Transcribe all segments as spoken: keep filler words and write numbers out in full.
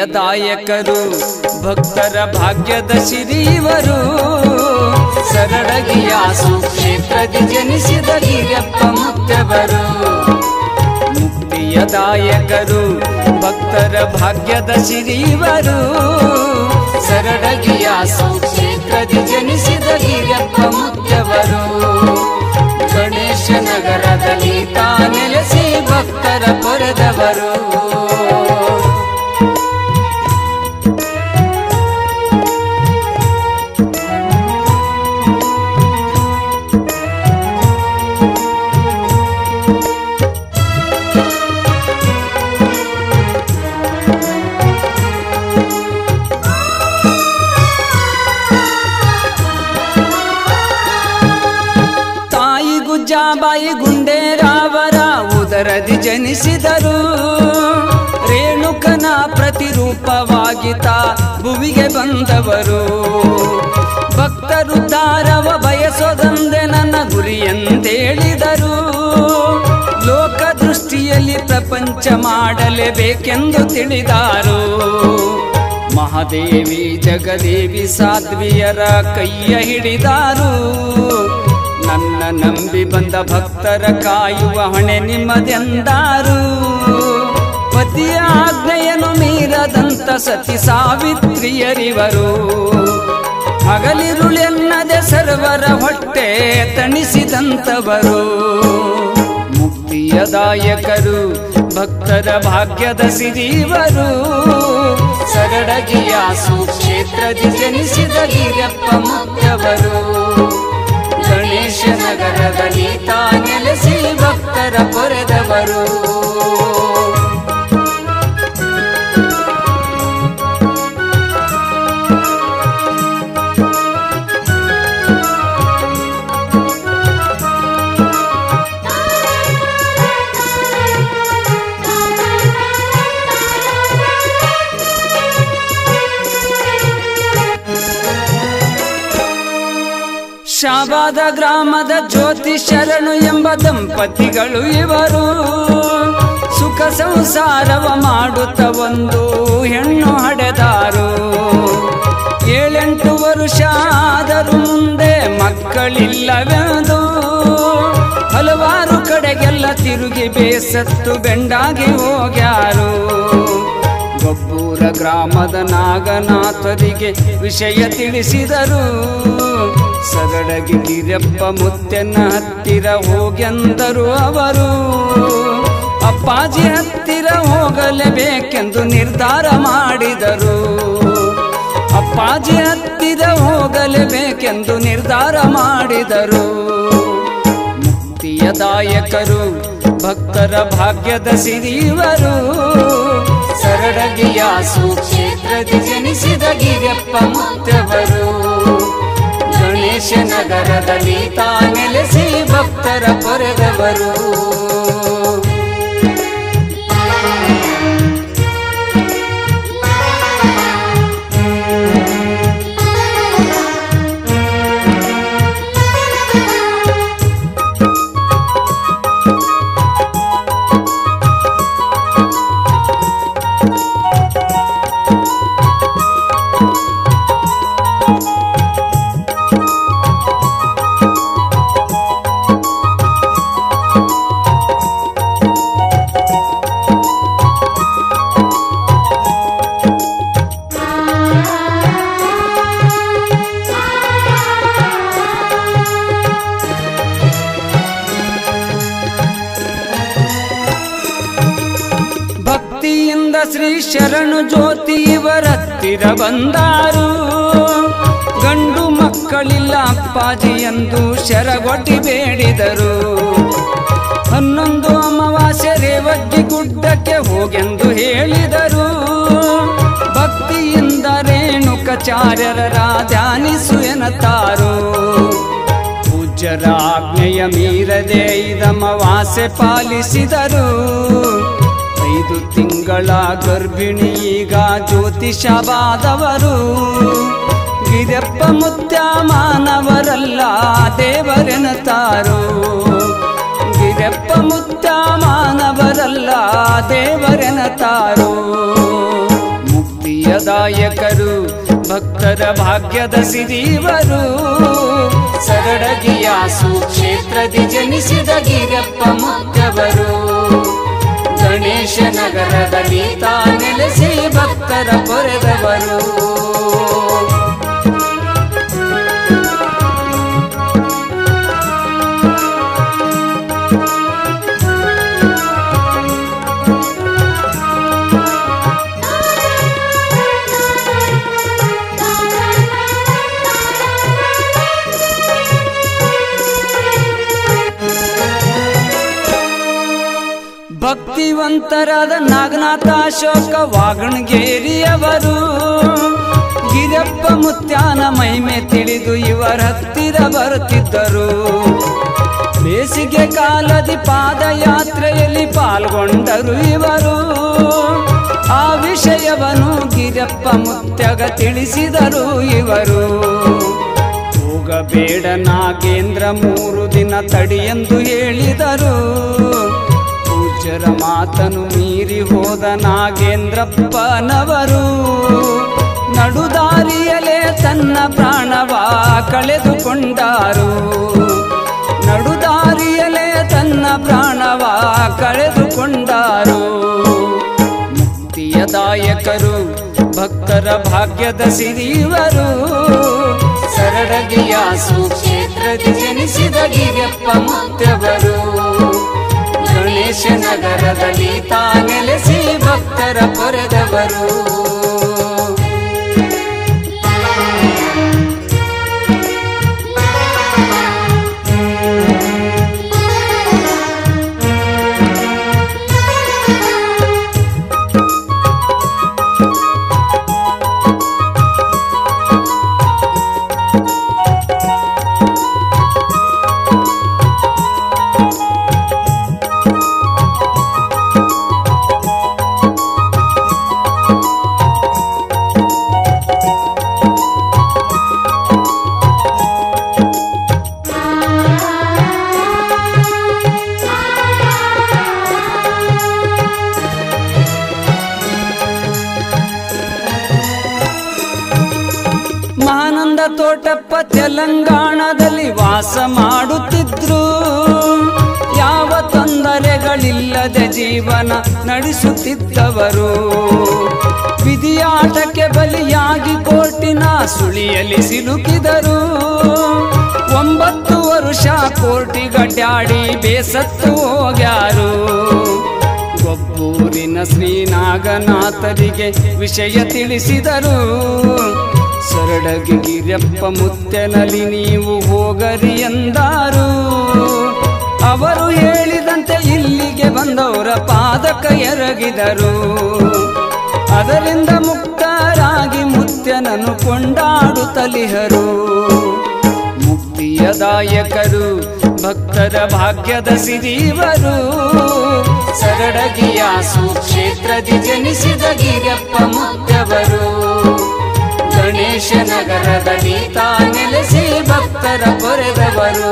ಮುಕ್ತಿಯದಾಯಕರು ಭಕ್ತರ ಭಾಗ್ಯದ ಸಿರಿವರು ಸರಳಗಿಯ ಸುಕ್ಷೇತ್ರದಿ ಜನಿಸಿದ ಗಿರಿಯಪ್ಪ ಮುತ್ತವರು ಮುಕ್ತಿಯದಾಯಕರು ಭಕ್ತರ ಭಾಗ್ಯದ ಸಿರಿವರು ಸರಳಗಿಯ ಸುಕ್ಷೇತ್ರದಿ ಜನಿಸಿದ ಗಿರಿಯಪ್ಪ ಮುತ್ತವರು ಗಣೇಶ ನಗರದಲ್ಲಿ ತಾ ನೆಲೆಸಿ ಭಕ್ತರ ಪೊರೆದವರು ಬಾಯಿ ಗುಂಡೇರಾವರ ಉದರದಿ ಜನಿಸಿದರು ರೇಣುಕನ ಪ್ರತಿರೂಪವಾಗಿತ ಭುವಿಗೆ ಬಂದವರು ಭಕ್ತರು ದಾರವ ಬಯಸೋದಂದೆ ನನ್ನ ಗುರಿಯೆಂದೇಳಿದರು ಲೋಕದೃಷ್ಟಿಯಲ್ಲಿ ಪ್ರಪಂಚ ಮಾಡಲೇಬೇಕೆಂದು ತಿಳಿದಾರು ಮಹಾದೇವಿ ಜಗದೇವಿ ಸಾಧ್ವಿಯರ ಕೈಯ ಹಿಡಿದಾರು ನನ್ನ ನಂಬಿ ಬಂದ ಭಕ್ತರ ಕಾಯುವ ಹೊಣೆ ನಿಮ್ಮದೆಂದಾರು ಪತಿಯ ಆಜ್ಞೆಯನ್ನು ಮೀರದಂತ ಸತಿ ಸಾವಿತ್ರಿಯರಿವರು ಹಗಲಿರುಳೆನ್ನದೆ ಸರ್ವರ ಹೊಟ್ಟೆ ತಣಿಸಿದಂತವರು ಮುಕ್ತಿಯದಾಯಕರು ಭಕ್ತರ ಭಾಗ್ಯದ ಸಿರಿವರು ಸರಳಗಿಯ ಸುಕ್ಷೇತ್ರದಿ ಜನಿಸಿದ ಗಿರಿಯಪ್ಪ ಮುತ್ತವರು ಗಣೇಶ ನಗರದಲ್ಲಿ ತಾ ನೆಲೆಸಿ ಭಕ್ತರ ಪೊರೆದವರು ಶಾಬಾದ ಗ್ರಾಮದ ಜ್ಯೋತಿ ಶರಣು ಎಂಬ ದಂಪತಿಗಳು ಇವರು ಸುಖ ಸಂಸಾರವ ಮಾಡುತ್ತ ಒಂದು ಹೆಣ್ಣು ಹಡೆದಾರು ಏಳೆಂಟು ವರುಷ ಆದರೂ ಮುಂದೆ ಮಕ್ಕಳಿಲ್ಲವೆಂದು ಹಲವಾರು ಕಡೆಗೆಲ್ಲ ತಿರುಗಿ ಬೇಸತ್ತು ಬೆಂಡಾಗಿ ಹೋಗ್ಯಾರು ಗೊಬ್ಬೂರ ಗ್ರಾಮದ ನಾಗನಾಥರಿಗೆ ವಿಷಯ ತಿಳಿಸಿದರು ಸರಳಗಿ ಗಿರಿಯಪ್ಪ ಮುತ್ತೆನ ಹತ್ತಿರ ಹೋಗೆಂದರು ಅವರು ಅಪ್ಪಾಜಿ ಹತ್ತಿರ ಹೋಗಲೇಬೇಕೆಂದು ನಿರ್ಧಾರ ಮಾಡಿದರು ಅಪ್ಪಾಜಿ ಹತ್ತಿರ ಹೋಗಲೇಬೇಕೆಂದು ನಿರ್ಧಾರ ಮಾಡಿದರು ಮುಕ್ತಿಯದಾಯಕರು ಭಕ್ತರ ಭಾಗ್ಯದ ಸಿರಿವರು ಸರಳಗಿಯ ಸುಕ್ಷೇತ್ರದಿ ಜನಿಸಿದ ಗಿರಿಯಪ್ಪ ಮುತ್ತವರು ಗಣೇಶ ನಗರದಲ್ಲಿ ತಾ ನೆಲೆಸಿ ಭಕ್ತರ ಪೊರೆದವರು ಶ್ರೀ ಶರಣು ಜ್ಯೋತಿ ಇವರತ್ತಿರ ಬಂದಾರು ಗಂಡು ಮಕ್ಕಳಿಲ್ಲ ಅಪ್ಪಾಜಿ ಎಂದು ಶರಗೊಟ್ಟಿ ಬೇಡಿದರು ಹನ್ನೊಂದು ಅಮಾವಾಸ್ಯೆ ರೇವಡ್ಡಿ ಗುಡ್ಡಕ್ಕೆ ಹೋಗೆಂದು ಹೇಳಿದರು ಭಕ್ತಿಯಿಂದ ರೇಣುಕಾಚಾರ್ಯರ ಧ್ಯಾನಿಸು ಎನ್ನತಾರು ಪೂಜ್ಯರ ಆಜ್ಞೆಯ ಮೀರದೆ ಇದಮವಾಸೆ ಪಾಲಿಸಿದರು ಐದು ತಿಂಗಳ ಗರ್ಭಿಣಿ ಈಗ ಜ್ಯೋತಿಷವಾದವರು ಗಿರಿಯಪ್ಪ ಮುತ್ಯ ಮಾನವರಲ್ಲ ದೇವರೆನತಾರು ಗಿರಿಯಪ್ಪ ಮುತ್ಯ ಮಾನವರಲ್ಲ ದೇವರೆನತಾರು ಮುಕ್ತಿ ಮುಕ್ತಿಯದಾಯಕರು ಭಕ್ತರ ಭಾಗ್ಯದ ಸಿರಿವರು ಸರಡಗಿಯ ಸುಕ್ಷೇತ್ರದಿ ಜನಿಸಿದ ಗಿರಪ್ಪ ಮುತ್ಯವರು ಗಣೇಶ ನಗರದಲ್ಲಿ ತಾ ನೆಲೆಸಿ ಭಕ್ತರ ಪೊರೆದವರು ಭಕ್ತಿವಂತರಾದ ನಾಗನಾಥ ಅಶೋಕ ವಾಗಣಗೇರಿಯವರು ಗಿರಪ್ಪ ಮುತ್ಯಾನ ಮಹಿಮೆ ತಿಳಿದು ಇವರ ಹತ್ತಿರ ಬರುತ್ತಿದ್ದರು ಬೇಸಿಗೆ ಕಾಲದಿ ಪಾದಯಾತ್ರೆಯಲ್ಲಿ ಪಾಲ್ಗೊಂಡರು ಇವರು ಆ ವಿಷಯವನ್ನು ಗಿರಪ್ಪ ಮುತ್ಯಗ ತಿಳಿಸಿದರು ಇವರು ಹೋಗಬೇಡ ನಾಗೇಂದ್ರ ಮೂರು ದಿನ ತಡಿಯೆಂದು ಹೇಳಿದರು ಪೂಜ್ಯರ ಮಾತನು ಮೀರಿ ಹೋದ ನಾಗೇಂದ್ರಪ್ಪನವರು ನಡುದಾರಿಯಲೇ ತನ್ನ ಪ್ರಾಣವ ಕಳೆದುಕೊಂಡರು ನಡುದಾರಿಯಲೇ ತನ್ನ ಪ್ರಾಣವ ಕಳೆದುಕೊಂಡರು ಮುಕ್ತಿಯದಾಯಕರು ಭಕ್ತರ ಭಾಗ್ಯದ ಸಿರಿವರು ಸರಡಗಿಯ ಸುಕ್ಷೇತ್ರದಿ ಜನಿಸಿದ ಗಿರಪ್ಪ ಮುತ್ಯವರು ಗಣೇಶ ನಗರದಲ್ಲಿ ತಾ ನೆಲೆಸಿ ಭಕ್ತರ ಪೊರೆದವರು ತೋಟಪ್ಪ ತೆಲಂಗಾಣದಲ್ಲಿ ವಾಸ ಮಾಡುತ್ತಿದ್ರು ಯಾವ ತೊಂದರೆಗಳಿಲ್ಲದೆ ಜೀವನ ನಡೆಸುತ್ತಿದ್ದವರು ವಿಧಿಯಾಟಕ್ಕೆ ಬಲಿಯಾಗಿ ಕೋರ್ಟಿನ ಸುಳಿಯಲ್ಲಿ ಸಿಲುಕಿದರು ಒಂಬತ್ತು ವರುಷ ಕೋರ್ಟಿಗಡ್ಡಾಡಿ ಬೇಸತ್ತು ಹೋಗ್ಯಾರು ಗೊಬ್ಬೂರಿನ ಶ್ರೀನಾಗನಾಥರಿಗೆ ವಿಷಯ ತಿಳಿಸಿದರು ಸರಡಗಿ ಗಿರಪ್ಪ ಮುತ್ಯನಲ್ಲಿ ನೀವು ಹೋಗರಿ ಎಂದಾರು ಅವರು ಹೇಳಿದಂತೆ ಇಲ್ಲಿಗೆ ಬಂದವರ ಪಾದಕ ಎರಗಿದರು ಅದರಿಂದ ಮುಕ್ತರಾಗಿ ಮುತ್ಯನನ್ನು ಕೊಂಡಾಡುತ್ತಲಿಹರು ಮುಕ್ತಿಯದಾಯಕರು ಭಕ್ತರ ಭಾಗ್ಯದ ಸಿರಿವರು ಸರಡಗಿಯ ಸುಕ್ಷೇತ್ರದಿ ಜನಿಸಿದ ಗಿರಪ್ಪ ಮುತ್ಯವರು ಗಣೇಶ ನಗರದಲ್ಲಿ ತಾ ನೆಲೆಸಿ ಭಕ್ತರ ಪೊರೆದವರು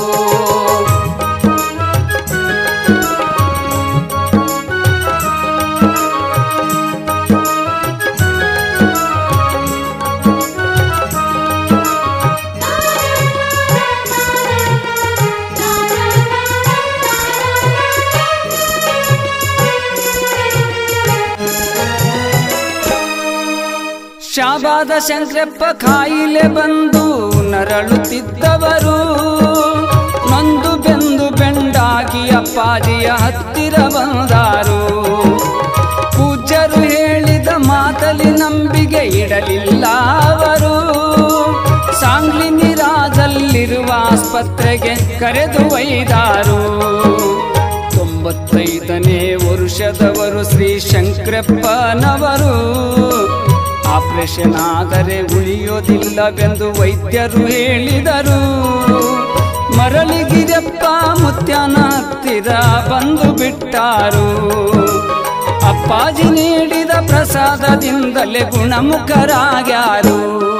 ಶಾಬಾದ ಶಂಕರಪ್ಪ ಕಾಯಿಲೆ ಬಂದು ನರಳುತ್ತಿದ್ದವರು ನೊಂದು ಬೆಂದು ಬೆಂಡಾಗಿ ಅಪ್ಪಾಜಿಯ ಹತ್ತಿರ ಬಂದಾರು ಪೂಜ್ಯರು ಹೇಳಿದ ಮಾತಲ್ಲಿ ನಂಬಿಕೆ ಇಡಲಿಲ್ಲ ಅವರು ಸಾಂಗ್ಲಿ ಮಿರಾಜಲ್ಲಿರುವ ಆಸ್ಪತ್ರೆಗೆ ಕರೆದು ಒಯ್ದಾರು ತೊಂಬತ್ತೈದನೇ ವರುಷದವರು ಶ್ರೀ ಶಂಕರಪ್ಪನವರು ಆಪರೇಷನ್ ಆದರೆ ಉಳಿಯೋದಿಲ್ಲವೆಂದು ವೈದ್ಯರು ಹೇಳಿದರು ಮರಳಿ ಗಿರಪ್ಪ ಮುತ್ಯಾನ ಹತ್ತಿರ ಬಂದು ಬಿಟ್ಟಾರು ಅಪ್ಪಾಜಿ ನೀಡಿದ ಪ್ರಸಾದದಿಂದಲೇ ಗುಣಮುಖರಾಗ್ಯಾರು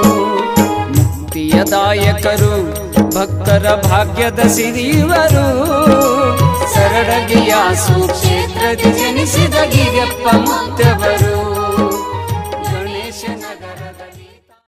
ಮುಕ್ತಿಯದಾಯಕರು ಭಕ್ತರ ಭಾಗ್ಯದ ಸಿರಿವರು ಸರಡಗಿಯ ಸುಕ್ಷೇತ್ರದಿ ಜನಿಸಿದ ಗಿರಪ್ಪ ಮುತ್ಯವರು